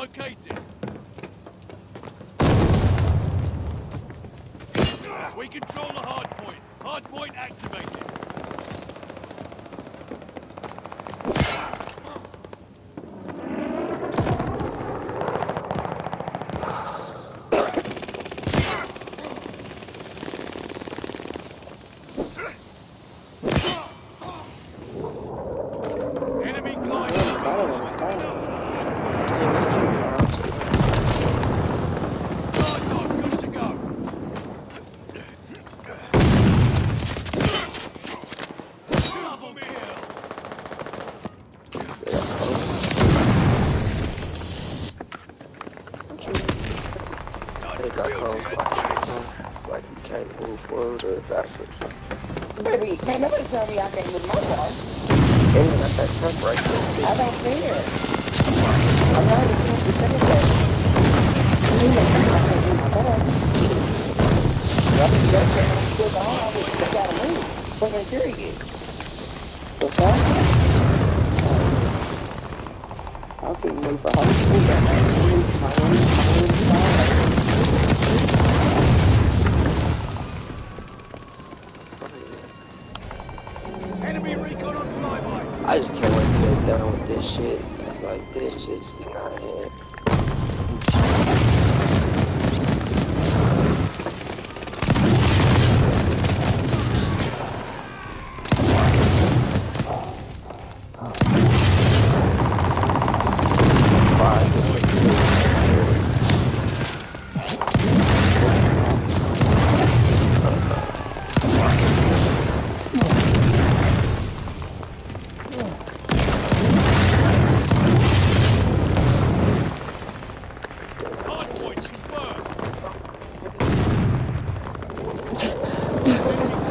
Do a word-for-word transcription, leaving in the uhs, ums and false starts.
located. We control the hard point. Hard point activated. Enemy glide. Guard dog, good to go. Double me hill. They got close like, like you can't move forward or backwards. Baby, can't nobody tell me I can't move my car. And you got that truck right there. I don't care. I'm not even going to say that. You know, I can't move my car. Nothing does that. I'm still gone. I just gotta move. Fucking period. What's that? I'll see you move for high school. My own, my own, Enemy recon on flyby. I just can't wait to get done with this shit. It's like this shit's getting out of hand. Hard point confirmed.